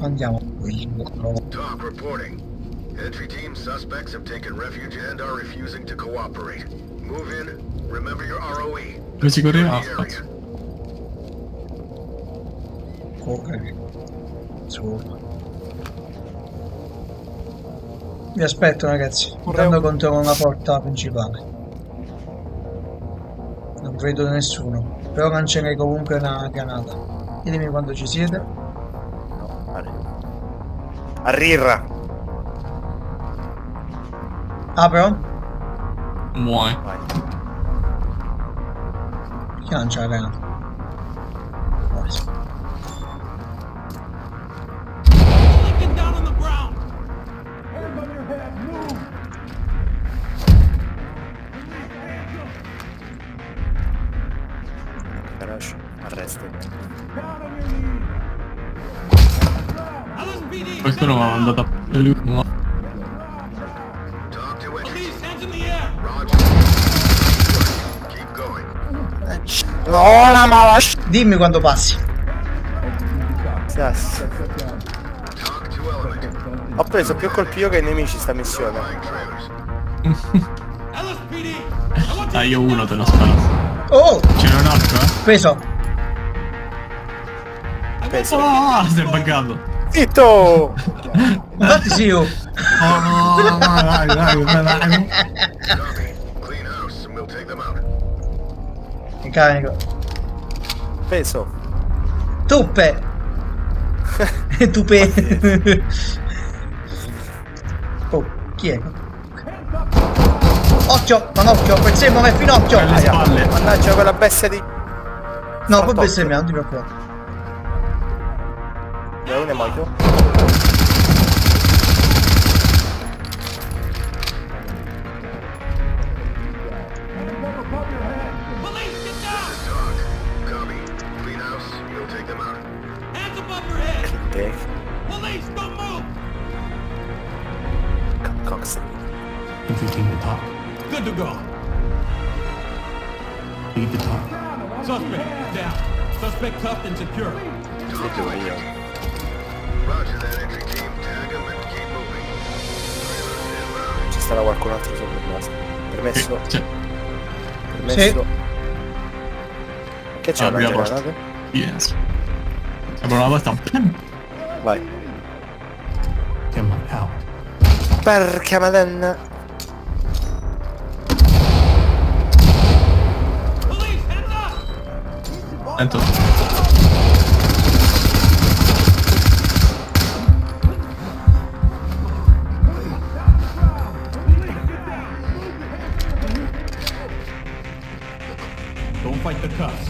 Andiamo. Talk reporting. Entry team suspects have taken refuge and are refusing to cooperate. Move in. Remember your ROE. Come si correva? Correre. Su. Vi aspetto ragazzi. Intanto controllo la porta principale. Non vedo nessuno. Però lancerei comunque una granata. Ditemi quando ci siete. No, vale. Arrirra! Apro? Muoi. Vai. Chi lancia la granata? Quasi. Garage. Arresti. Questo non va andato a... No. Talk to entry team. Roger. Keep going. No, la mala Dimmi quando passi. Yes. Talk to element. Ho preso più colpi io che i nemici sta missione. Flying trailers. Dai, io uno te lo sparo. Oh! C'era un altro, eh? Preso! Peso. Oh, si è buggato. Zitto! Infatti sì, oh! Oh, no, dai. Copy. Clean house and we'll take them out. Mi carico. Peso. Tuppe! Tupe! Oh, chi è? Occhio! Non occhio! Quel semo è finocchio! Alle spalle. Mannaggia quella bestia di... No, poi bestemmiamo, non ti preoccupare. Da uno è morto. Talk. Copy. Clean house. We'll take them out. Click. Cox. Entry team to top. Good to go. Lead the top. Suspect down. Suspect cuffed and secure. Talk to entry team. Roger that entry team. Tag them and keep moving. Ci starà qualcun altro sopra il basta. Permesso? C'è. Permesso? Che c'è Apri una la porta. granata? Yes. Apro la porta. Vai. Come out. Porca madonna. Police, heads up! Sento. Don't fight the cuffs.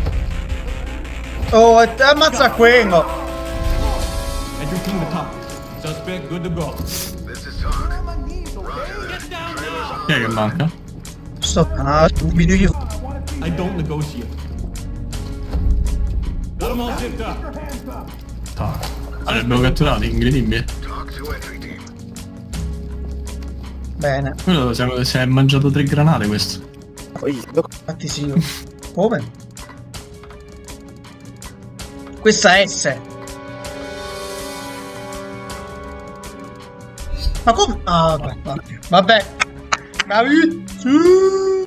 Oh, ammazza quello! Entry team to top. Suspect good to go. This is talk. Roger that. Get down now! Chi è che manca? Sto... Ah, stupido io. I don't negotiate. Got them all zipped up. Top. Allora, abbiamo catturato, incredibile. Talk to entry team. Bene. Quello si è mangiato 3 granate questo. Infatti sì, io. Come? Questa è S. Ma come? Ah, vabbè. Vabbè. Bravi. Sì.